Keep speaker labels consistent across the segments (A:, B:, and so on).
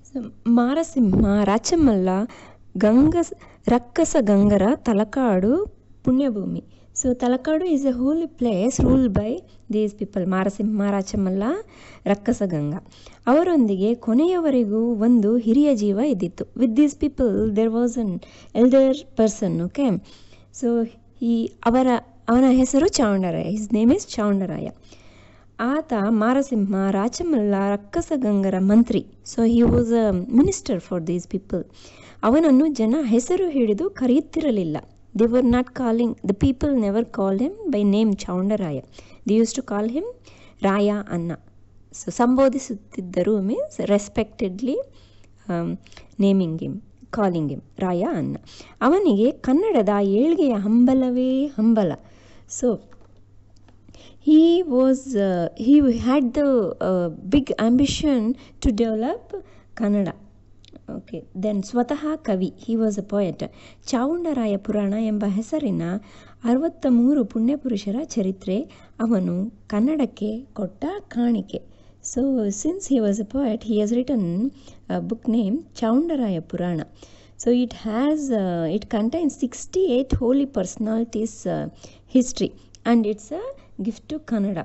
A: ಮಾರಸಿಂಹ ರಾಚಮಲ್ಲ ರಕ್ಕಸ ಗಂಗರ ತಲಕಾಡು ಪುಣ್ಯಭೂಮಿ. So Talakadu is a holy place ruled by these people, Marasimha, Rachamalla, Rakkasa Ganga. ಅವರೊಂದಿಗೆ ಕೊನೆಯವರೆಗೂ ಒಂದು ಹಿರಿಯ ಜೀವ ಇದ್ದಿತ್ತು. With these people there was an elder person. Okay, so ಅವನ ಹೆಸರು Chavundaraya. His name is Chavundaraya. ಆತ ಮಾರಸಿಂಹ ರಾಚಮಲ್ಲ ರಕ್ಕಸ ಗಂಗರ ಮಂತ್ರಿ. So he was a minister for these people. ಅವನನ್ನು ಜನ ಹೆಸರು ಹಿಡಿದು ಕರೆಯುತ್ತಿರಲಿಲ್ಲ. They were not calling, the people never call him by name Chavundaraya. They use to call him Raya ಅನ್ನ. ಸೊ ಸಂಬೋಧಿಸುತ್ತಿದ್ದರು, means respectedly naming him, calling him Raya ಅನ್ನ. ಅವನಿಗೆ ಕನ್ನಡದ ಏಳ್ಗೆಯ ಹಂಬಲವೇ ಹಂಬಲ. So he had the big ambition to develop Kannada. Okay, then ಸ್ವತಃ ಕವಿ, he was a poet. Chavundaraya ಪುರಾಣ ಎಂಬ ಹೆಸರಿನ 63 ಪುಣ್ಯಪುರುಷರ ಚರಿತ್ರೆ ಅವನು ಕನ್ನಡಕ್ಕೆ ಕೊಟ್ಟ ಕಾಣಿಕೆ. So since he was a poet, he has written a book named Chavundaraya Purana. So it contains 68 holy personalities history and it's a gift to Kannada.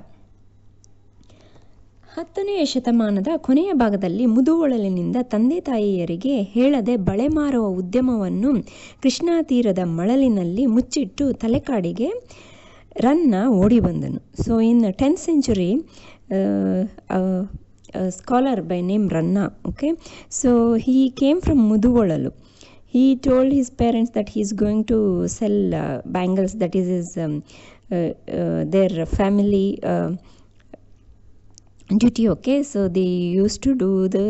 A: 10ನೇ ಶತಮಾನದ ಕೊನೆಯ ಭಾಗದಲ್ಲಿ ಮುದುವೊಳಲಿನಿಂದ ತಂದೆ ತಾಯಿಯರಿಗೆ ಹೇಳದೆ ಬಳೆ ಮಾರುವ ಉದ್ಯಮವನ್ನು ಕೃಷ್ಣಾ ತೀರದ ಮಳಲಿನಲ್ಲಿ ಮುಚ್ಚಿಟ್ಟು ತಲೆಕಾಡಿಗೆ ರನ್ನ ಓಡಿ ಬಂದನು. So in 10th century scholar by name Ranna, okay, so he came from Muduvolalu. He told his parents that he is going to sell bangles, that is his their family duty. Okay, so they used to do the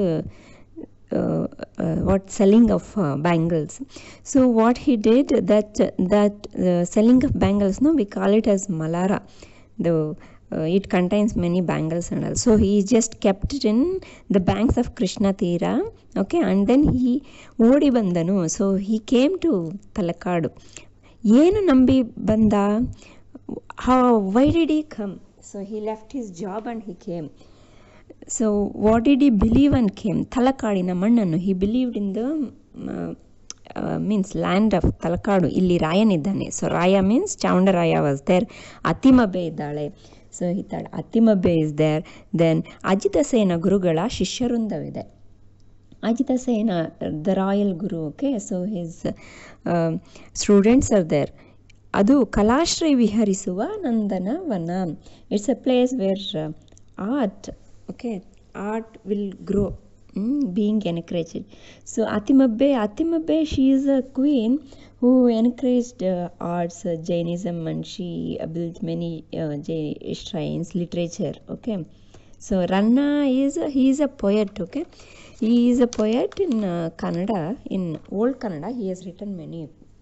A: selling of bangles. So what he did, that selling of bangles, no, we call it as malara. It contains many bangles and all. So he just kept it in the banks of Krishna Tira. Okay, and then he odi bandanu. So he came to Talakadu. ಏನು ನಂಬಿ ಬಂದ? Why did he come? So he left his job and he came. So what did he believe and came? ತಲಕಾಡಿನ ಮಣ್ಣನ್ನು. He believed in the means land of Talakadu. ಇಲ್ಲಿ ರಾಯನಿದ್ದಾನೆ. So Raya means Chavundaraya was there. Attimabbe ಇದ್ದಾಳೆ. So he thought Attimabbe is there. Then Ajitasena ಗುರುಗಳ ಶಿಷ್ಯವೃಂದವಿದೆ. ಅಜಿತಸೇನ the royal guru. Okay, so his students are there. ಅದು ಕಲಾಶ್ರಯ ವಿಹರಿಸುವ ನಂದನವನ. It's a place where art, okay, art will grow, being encouraged. So Attimabbe she is a queen who encouraged arts, Jainism, and she built many shrines, literature. Okay, so Ranna he is a poet. Okay, he is a poet in Kannada. In old Kannada he has written many.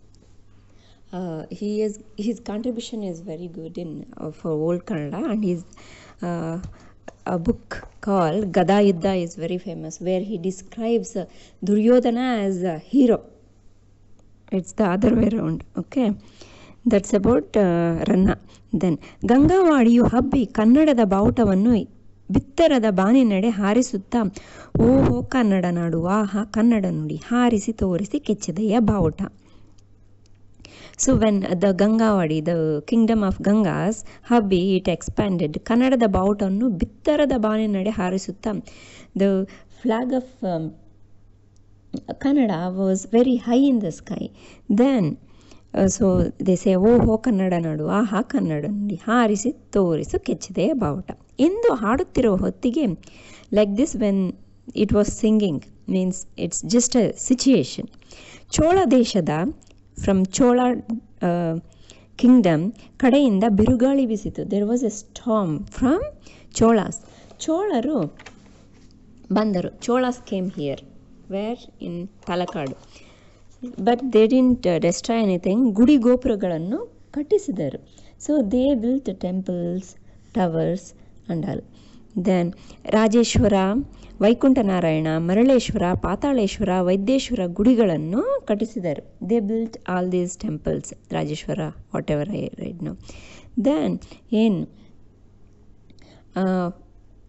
A: His contribution is very good in for old Kannada, and his a book called Gada Yuddha is very famous, where he describes Duryodhana as a hero. It's the other way around. Okay, that's about Ranna. Then ಗಂಗಾವಾಡಿಯು ಹಬ್ಬಿ ಕನ್ನಡದ ಬಾವುಟವನ್ನು ಬಿತ್ತರದ ಬಾನಿನಡೆ ಹಾರಿಸುತ್ತಾ, ಓಹೋ ಕನ್ನಡ ನಾಡು, ಆಹಾ ಕನ್ನಡ ನುಡಿ, ಹಾರಿಸಿ ತೋರಿಸಿ ಕೆಚ್ಚದೆಯ ಬಾವುಟ. So when the Gangavadi, the kingdom of Gangas, Habbi, it expanded. ಕನ್ನಡದ ಬಾವುಟವನ್ನು ಬಿತ್ತರದ ಬಾನಿನಡೆ ಹಾರಿಸುತ್ತಾ, the flag of Kannada was very high in the sky. Then so they say, ಓಹೋ ಕನ್ನಡ ನಾಡು, ಆಹಾ ಕನ್ನಡ ನುಡಿ, ಹಾರಿಸಿ ತೋರಿಸು ಕೆಚ್ಚದೆಯ ಬಾವುಟ ಎಂದು ಹಾಡುತ್ತಿರುವ ಹೊತ್ತಿಗೆ, like this when it was singing, means it's just a situation. Chola ದೇಶದ ಫ್ರಮ್ ಚೋಳ ಕಿಂಗ್ಡಮ್ ಕಡೆಯಿಂದ ಬಿರುಗಾಳಿ ಬೀಸಿತು. There was a storm from Cholas. ಚೋಳರು ಬಂದರು. Cholas came here, where in Talakadu. But they didn't destroy anything. ಗುಡಿ ಗೋಪುರಗಳನ್ನು ಕಟ್ಟಿಸಿದರು. So they built temples, towers and all. Then Rajeshwara, Vaikuntanarayana, Maraleshwara, Pathaleshwara, Vaidyeshwara ಗುಡಿಗಳನ್ನು ಕಟ್ಟಿಸಿದರು. They built all these temples, Rajeshwara, whatever I write now. Then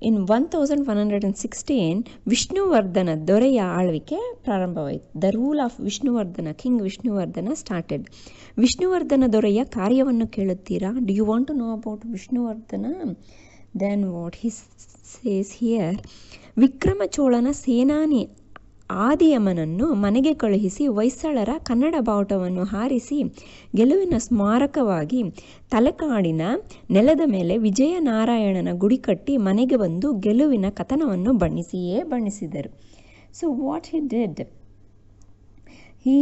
A: in 1116 Vishnuvardhana ದೊರೆಯ ಆಳ್ವಿಕೆ ಪ್ರಾರಂಭವಾಯಿತು. The rule of Vishnuvardhana, king Vishnuvardhana started. Vishnuvardhana ದೊರೆಯ ಕಾರ್ಯವನ್ನು ಕೇಳುತ್ತೀರಾ? Do you want to know about Vishnuvardhana? Then what he says here, Vikrama ಚೋಳನ ಸೇನಾನಿ ಆದಿಯಮನನ್ನು ಮನೆಗೆ ಕಳುಹಿಸಿ ಹೊಯ್ಸಳರ ಕನ್ನಡ ಬಾವುಟವನ್ನು ಹಾರಿಸಿ ಗೆಲುವಿನ ಸ್ಮಾರಕವಾಗಿ ತಲಕಾಡಿನ ನೆಲದ ಮೇಲೆ ವಿಜಯನಾರಾಯಣನ ಗುಡಿ ಕಟ್ಟಿ ಮನೆಗೆ ಬಂದು ಗೆಲುವಿನ ಕಥನವನ್ನು ಬಣ್ಣಿಸಿದರು. So what he did, he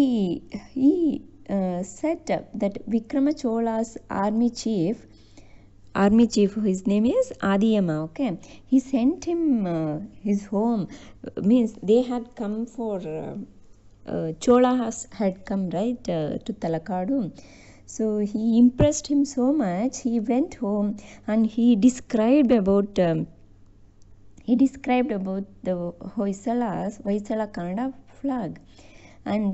A: said that Vikrama Chola's army chief, his name is Adiyama, okay, he sent him his home, means they had come for Cholas had come, right, to Talakadu. So he impressed him so much, he went home and he described about the Hoysala Kannada flag, and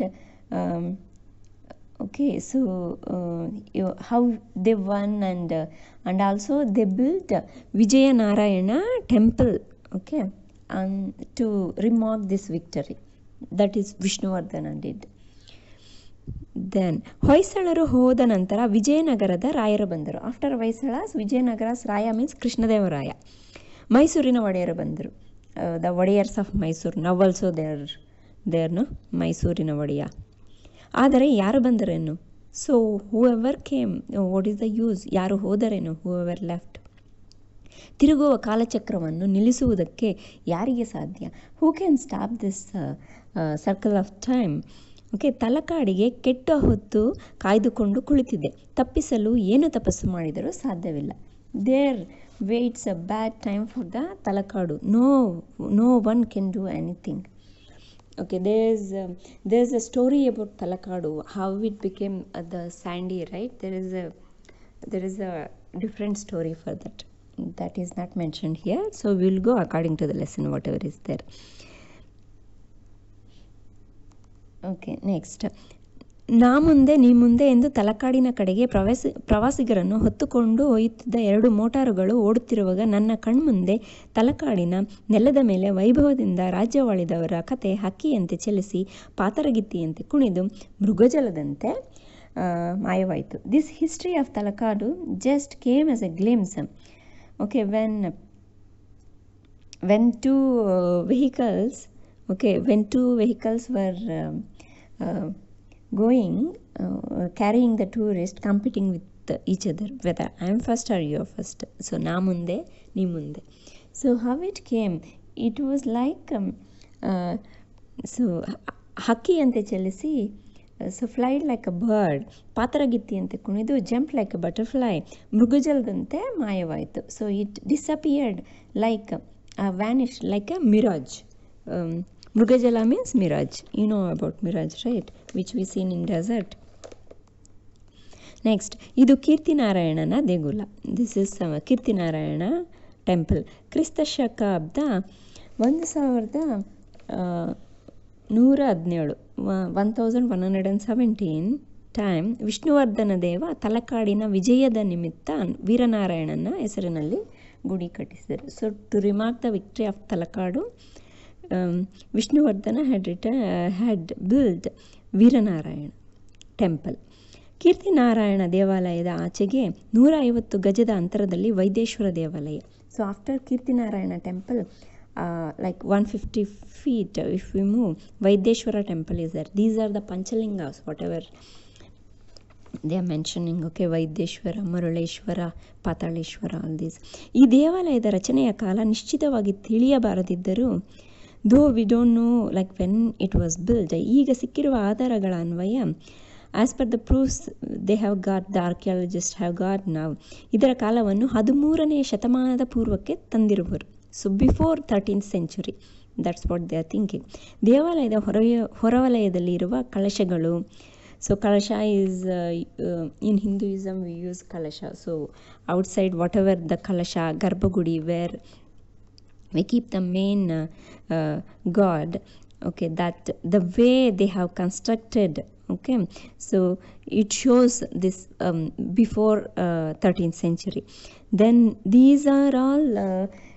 A: okay, so how they won, and also they built Vijayanarayana temple, okay, and to remark this victory. That is Vishnuvardhana did. Then ಹೊಯ್ಸಳರು ಹೋದ ನಂತರ ವಿಜಯನಗರದ ರಾಯರು ಬಂದರು. After Hoysalas, Vijayanagaras Raya means Krishnadevaraya. ಮೈಸೂರಿನ ಒಡೆಯರು ಬಂದರು. The Wodeyars of Mysuru, now also there no, ಮೈಸೂರಿನ ಒಡೆಯ. ಆದರೆ ಯಾರು ಬಂದರೇನು? So whoever came, what is the use? ಯಾರು ಹೋದರೇನು? ಹೂ ಎವರ್ ಲೆಫ್ಟ್. ತಿರುಗುವ ಕಾಲಚಕ್ರವನ್ನು ನಿಲ್ಲಿಸುವುದಕ್ಕೆ ಯಾರಿಗೆ ಸಾಧ್ಯ? Who can stop this circle of time? Okay, ತಲಕಾಡಿಗೆ ಕೆಟ್ಟ ಹೊತ್ತು ಕಾಯ್ದುಕೊಂಡು ಕುಳಿತಿದೆ, ತಪ್ಪಿಸಲು ಏನು ತಪಸ್ಸು ಮಾಡಿದರೂ ಸಾಧ್ಯವಿಲ್ಲ. There waits a bad time for the Talakadu. No one can do anything. Okay, there's a story about Talakadu, how it became the sandy, right? There is a different story for that. That is not mentioned here. So we will go according to the lesson, whatever is there. Okay, next. ನಾ ಮುಂದೆ ನೀ ಮುಂದೆ ಎಂದು ತಲಕಾಡಿನ ಕಡೆಗೆ ಪ್ರವಾಸಿಗರನ್ನು ಹೊತ್ತುಕೊಂಡು ಒಯ್ಯುತ್ತಿದ್ದ 2 ಮೋಟಾರುಗಳು ಓಡುತ್ತಿರುವಾಗ ನನ್ನ ಕಣ್ಮುಂದೆ ತಲಕಾಡಿನ ನೆಲದ ಮೇಲೆ ವೈಭವದಿಂದ ರಾಜ್ಯವಾಳಿದವರ ಕತೆ ಹಕ್ಕಿಯಂತೆ ಚಲಿಸಿ ಪಾತರಗಿತ್ತಿಯಂತೆ ಕುಣಿದು ಮೃಗಜಲದಂತೆ ಮಾಯವಾಯಿತು. This history of Talakadu just came as a glimpse. Okay, when two vehicles were carrying the tourist, competing with each other, whether I am first or you are first. So na munde nee munde. So how it came, it was like so haki ante chalisi, so flied like a bird, pataragiti ante kunidu, jumped like a butterfly, mrugajaladante mayavaitu. So it disappeared like vanished like a mirage. Mrugajala means mirage. You know about mirage, right? Which we seen in desert. Next, ಇದು ಕೀರ್ತಿನಾರಾಯಣನ ದೇಗುಲ. This is Kirtinarayana temple. ಕ್ರಿಸ್ತ ಶಕಾಬ್ದ 1117 time Vishnuvardhan ದೇವ ತಲಕಾಡಿನ ವಿಜಯದ ನಿಮಿತ್ತ ವೀರನಾರಾಯಣನ ಹೆಸರಿನಲ್ಲಿ ಗುಡಿ ಕಟ್ಟಿಸಿದರು. So to remark the victory of Talakadu, Vishnuvardhana had built Veeranarayana temple. Kirtinarayana ದೇವಾಲಯದ ಆಚೆಗೆ 150 ಗಜದ ಅಂತರದಲ್ಲಿ ವೈದೇಶ್ವರ ದೇವಾಲಯ. So after Kirtinarayana temple, like 150 feet if we move, Vaideshwara temple is there. These are the Panchalingas, whatever they are mentioning. Okay, Vaideshwara, Maruleshwara, Pathaleshwara, all these. ಈ ದೇವಾಲಯದ ರಚನೆಯ ಕಾಲ ನಿಶ್ಚಿತವಾಗಿ ತಿಳಿಯಬಾರದಿದ್ದರೂ, though we don't know like when it was built, ಈಗ ಸಿಕ್ಕಿರುವ ಆಧಾರಗಳ ಅನ್ವಯ, as per the proofs they have got, the archaeologists have got now, ಇದರ ಕಾಲವನ್ನು 13ನೇ ಶತಮಾನದ ಪೂರ್ವಕ್ಕೆ ತಂದಿರುವರು. So before 13th century, that's what they are thinking. ದೇವಾಲಯದ ಹೊರವಲಯದಲ್ಲಿ ಇರುವ ಕಳಶಗಳು. So kalasha is in Hinduism we use kalasha. So outside whatever the kalasha, garbhagudi, where we keep the main god, okay, that the way they have constructed, okay, so it shows this before 13th century. Then these are all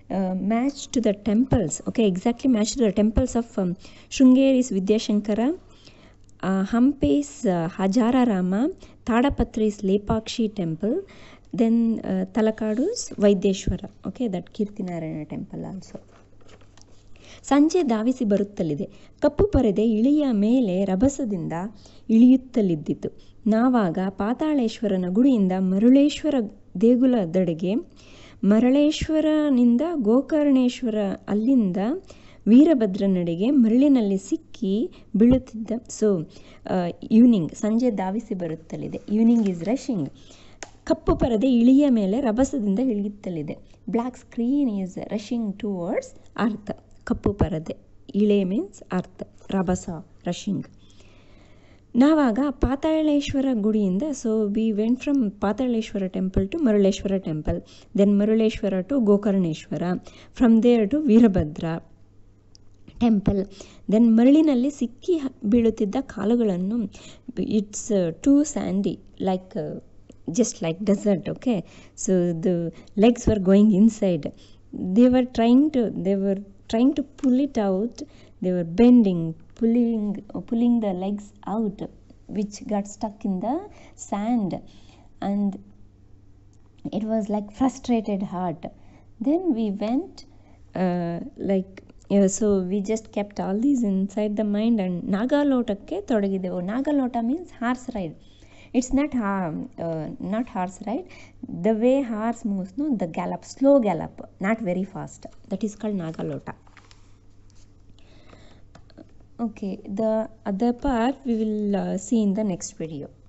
A: match to the temples. Okay, exactly match to the temples of Shrungeri's Vidyashankara, Hampi's Hajararama, Tadapatri's Lepakshi temple, then Talakadu's Vaidyeshwara. Okay, that Kirtinarayana temple also. ಸಂಜೆ ಧಾವಿಸಿ ಬರುತ್ತಲಿದೆ. ಕಪ್ಪು ಪರದೆ ಇಳಿಯ ಮೇಲೆ ರಭಸದಿಂದ ಇಳಿಯುತ್ತಲಿದ್ದಿತು. ನಾವಾಗ ಪಾತಾಳೇಶ್ವರನ ಗುಡಿಯಿಂದ ಮರುಳೇಶ್ವರ ದೇಗುಲದೆಡೆಗೆ, ಮರಳೇಶ್ವರನಿಂದ ಗೋಕರ್ಣೇಶ್ವರ, ಅಲ್ಲಿಂದ ವೀರಭದ್ರನೆಡೆಗೆ ಮರಳಿನಲ್ಲಿ ಸಿಕ್ಕಿ ಬೀಳುತ್ತಿದ್ದ. So evening, ಸಂಜೆ ಧಾವಿಸಿ ಬರುತ್ತಲಿದೆ. Evening is rushing. ಕಪ್ಪು ಪರದೆ ಇಳಿಯ ಮೇಲೆ ರಭಸದಿಂದ ಇಳಿಯುತ್ತಲಿದೆ. Black screen is rushing towards earth. ಕಪ್ಪು ಪರದೆ, ಇಳೆ ಮೀನ್ಸ್ ಅರ್ಥ, ರಭಸ, ರಶಿಂಗ್. ನಾವಾಗ ಪಾತಾಳೇಶ್ವರ ಗುಡಿಯಿಂದ, so we went from Pathaleshwara temple to Maruleshwara temple, then Maruleshwara to Gokarneshwara, from there to Veerabhadra temple, then ಮರಳಿನಲ್ಲಿ ಸಿಕ್ಕಿ ಬೀಳುತ್ತಿದ್ದ ಕಾಲುಗಳನ್ನು, it's too sandy, like just like desert. Okay, so the legs were going inside. They were trying to pull it out. They were bending, pulling the legs out, which got stuck in the sand, and it was like frustrated heart. Then we went so we just kept all these inside the mind and Nagalotakke ತೊಡಗಿದೆವು. Nagalota means horse ride. It's not horse ride. The way horse moves, no, the gallop, slow gallop, not very fast. That is called Nagalota. Okay, the other part we will see in the next video.